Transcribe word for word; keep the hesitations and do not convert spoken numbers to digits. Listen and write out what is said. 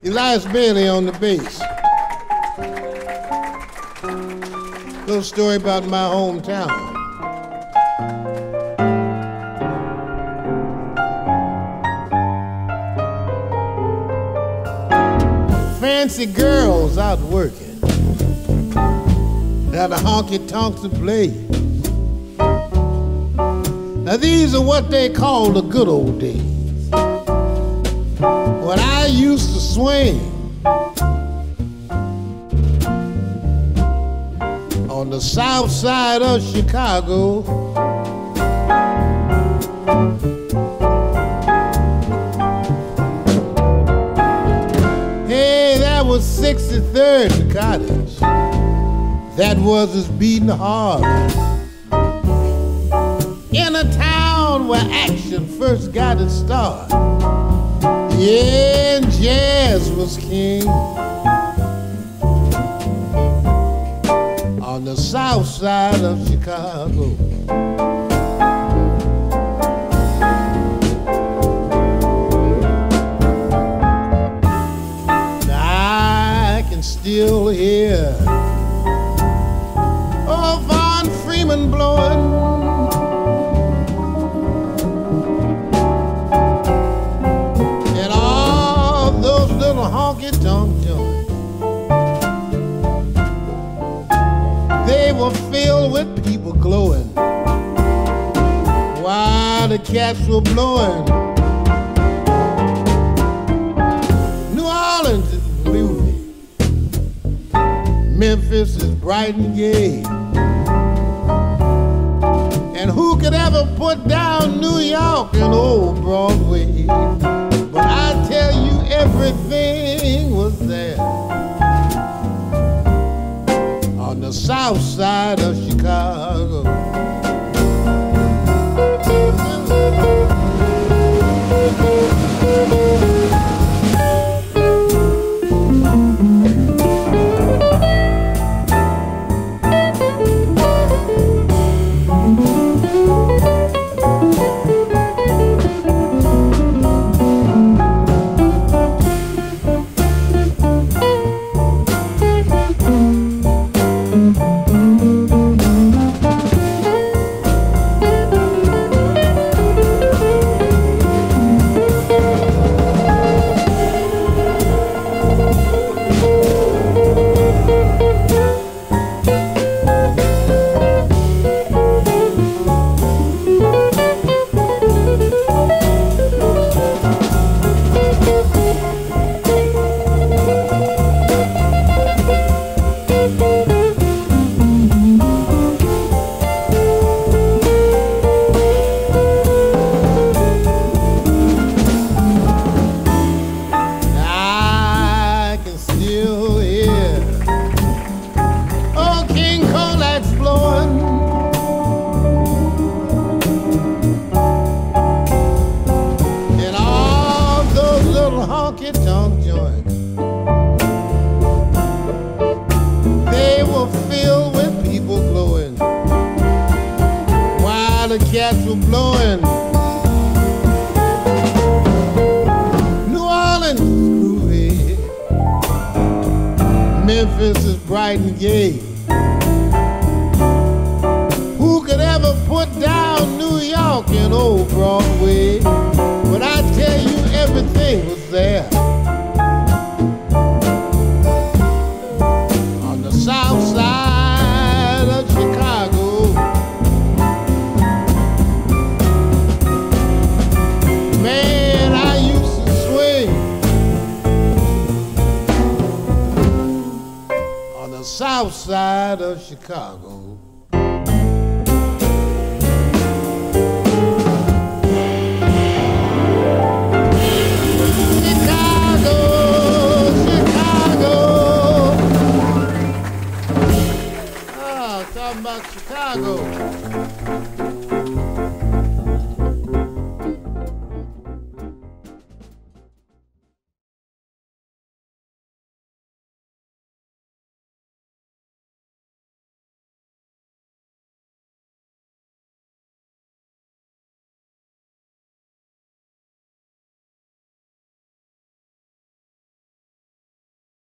Elias Bailey on the bass. Little story about my hometown. Fancy girls out working, now the honky tonks to play. Now these are what they call the good old days, when I used to swing on the south side of Chicago. Hey, that was sixty-third and Cottage. That was as beating hard. In a town where action first got its start. Yeah, and jazz was king on the south side of Chicago. Now I can still hear oh, Von Freeman blowing. Honky-tonk joint. They were filled with people glowing while the cats were blowing. New Orleans is blue, Memphis is bright and gay. And who could ever put down New York and old Broadway? But I tell you, everything was there on the south side of Chicago. Memphis is bright and gay. Who could ever put down New York and old Broadway? But I tell you, everything was there on the south side of Chicago. Man, I used to swing on the south side of Chicago. Chicago.